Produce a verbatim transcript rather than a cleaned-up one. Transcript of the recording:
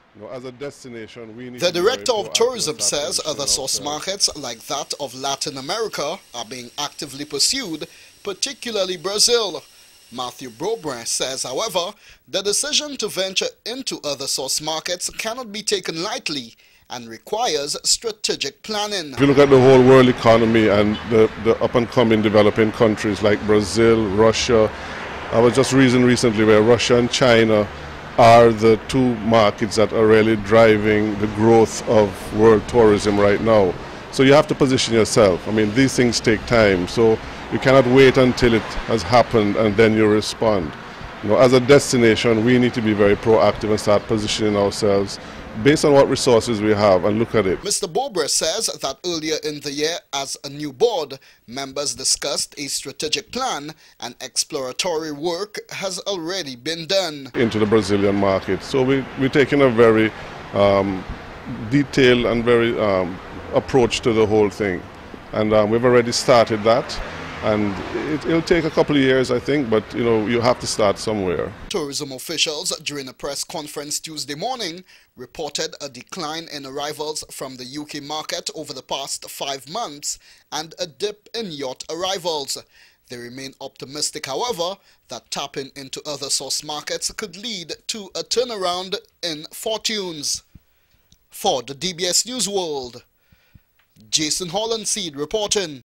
You know, as a destination, we need The to be very director of proactive tourism and start says other positioning source ourselves. markets like that of Latin America are being actively pursued, particularly Brazil. Mathew Beaubrun says, however, the decision to venture into other source markets cannot be taken lightly and requires strategic planning. If you look at the whole world economy and the, the up-and-coming developing countries like Brazil, Russia, I was just reading recently where Russia and China are the two markets that are really driving the growth of world tourism right now. So you have to position yourself. I mean, these things take time, so you cannot wait until it has happened and then you respond. You know, as a destination, we need to be very proactive and start positioning ourselves based on what resources we have and look at it. Mister Beaubrun says that earlier in the year, as a new board, members discussed a strategic plan and exploratory work has already been done. Into the Brazilian market. So we, we're taking a very um, detailed and very um, approach to the whole thing. And um, we've already started that. And it, it'll take a couple of years, I think, but you know, you have to start somewhere. Tourism officials during a press conference Tuesday morning reported a decline in arrivals from the U K market over the past five months and a dip in yacht arrivals. They remain optimistic, however, that tapping into other source markets could lead to a turnaround in fortunes. For the D B S News World, Jason Hullingseed reporting.